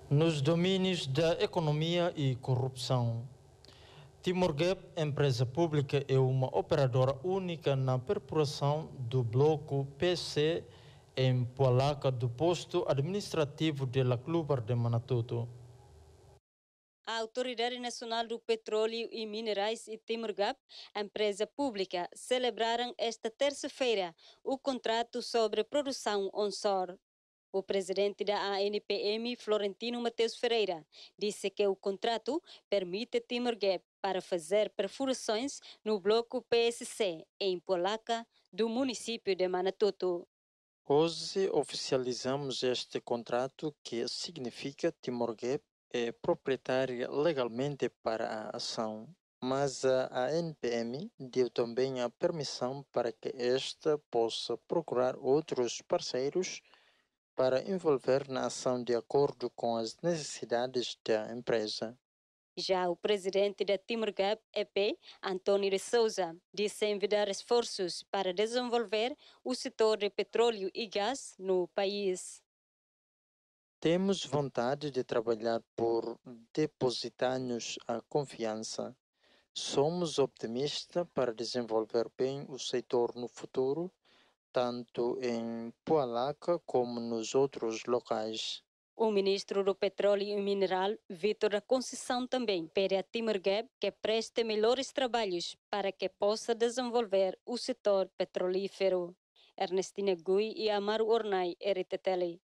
Nos domínios da economia e corrupção, Timor-Gap, empresa pública, é uma operadora única na perfuração do bloco PC em Poalaca do posto administrativo de La Clubar de Manatuto. A Autoridade Nacional do Petróleo e Minerais e Timor-Gap, empresa pública, celebraram esta terça-feira o contrato sobre produção onshore. O presidente da ANPM, Florentino Mateus Ferreira, disse que o contrato permite Timor-Gap para fazer perfurações no bloco PSC, em Poalaca, do município de Manatuto. Hoje oficializamos este contrato que significa que Timor-Gap é proprietária legalmente para a ação, mas a ANPM deu também a permissão para que esta possa procurar outros parceiros para envolver na ação de acordo com as necessidades da empresa. Já o presidente da Timor-Gap EP, António de Souza, disse enviar esforços para desenvolver o setor de petróleo e gás no país. Temos vontade de trabalhar por depositar-nos a confiança. Somos optimistas para desenvolver bem o setor no futuro, tanto em Poalaca como nos outros locais. O ministro do Petróleo e Mineral, Vítor da Conceição, também pede a Timor-Gap que preste melhores trabalhos para que possa desenvolver o setor petrolífero. Ernestina Gui e Amaro Ornai, RTTL.